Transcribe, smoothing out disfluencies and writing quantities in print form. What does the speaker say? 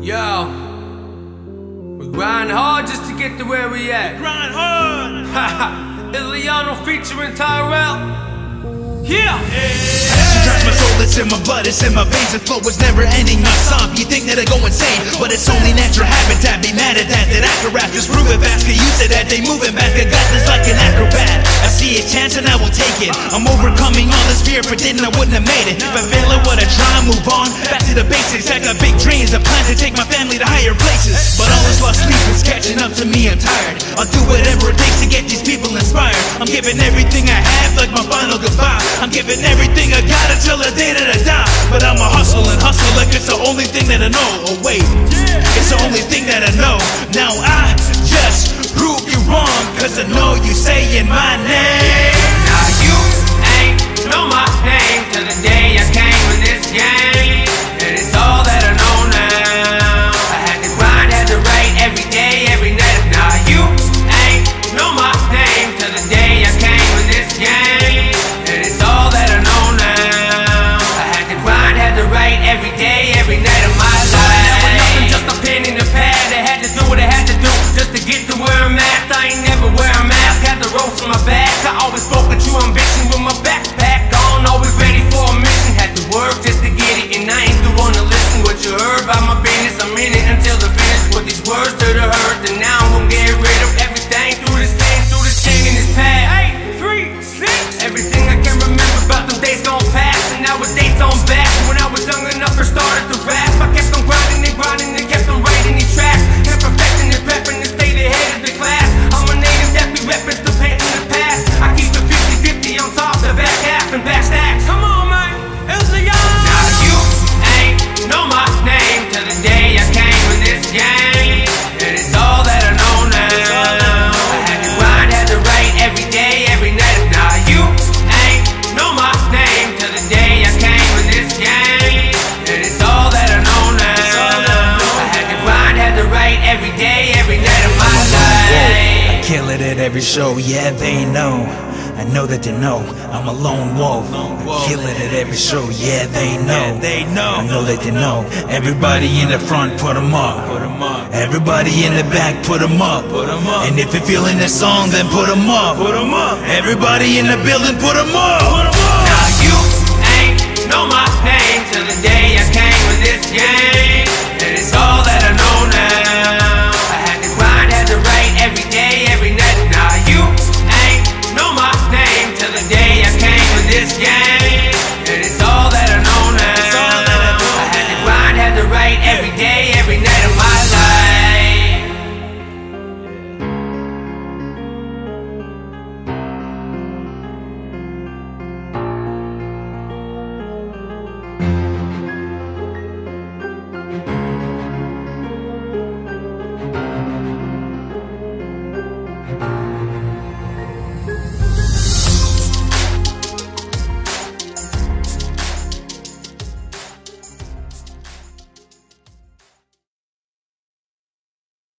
Yo, we grind hard just to get to where we at. Grind hard. Illiano featuring Tirrell. Yeah. Passion drives my soul, it's in my blood, it's in my veins. The flow is never ending, not stop. You think that I go insane, but it's only natural habitat. Be mad at that I can rap, just prove it fast. Cause you said that they moving back. I got this like an acrobat. I see a chance and I will take it. I'm overcoming all this fear, pretending I wouldn't have made it. If I fail, I would have tried, move on back to the basics. I got big dreams, I plan to take my family to higher places. But all this lost sleep is catching up to me, I'm tired. I'll do whatever it takes to get these people inspired. I'm giving everything I have like my final goodbye. I'm giving everything I got until the day that I die. But I'ma hustle and hustle like it's the only thing that I know. Oh wait, it's the only thing that I know. Now I just prove you wrong, cause I know you saying my name. Now you ain't know my name till the day I came in this game. And it's all that I know now. I had to grind, had to write every day, every night. Now you ain't know my name till the day I came in this game. And it's all that I know now. I had to grind, had to write every day, every night of my life. Now with nothing, just a pen in the pad. I had to do what I had to do just to get to where I'm at. I ain't never wear a mask, had the ropes on my back. I always spoke with true ambition with my backpack on, always ready for a mission. Had to work just to get it, and I ain't the one to listen. What you heard about my business, I'm in it until the finish. Put these words to the hurt, and now I'm gonna get rid of everything through this thing in this pad. 8, 3, 6. Everything I can remember about them days gone past, and now it's dates on back. When I was young enough, I started to rap. I kept on grinding and kept on writing these tracks. Kept perfecting and prepping and stayed ahead of the class. I'm a native that be reppin' the paint in the past. I keep it 50-50 on top, the back half and back stacks. Come on, man, Illiano. Now you ain't know my name till the day I came in this game. And it's all that I know now. I had to grind, had to write every day, every night. Now you ain't know my name till the day I came in this game. And it's all that I know now. I had to grind, had to write every day, every night of my life. I kill it at every show, yeah they know. I know that they know I'm a lone wolf. I kill it at every show, yeah they know. I know that they know. Everybody in the front, put them up. Everybody in the back, put them up. And if you're feeling the song, then put them up. Everybody in the building, put them up. Now you ain't know my name till the day I came in this game.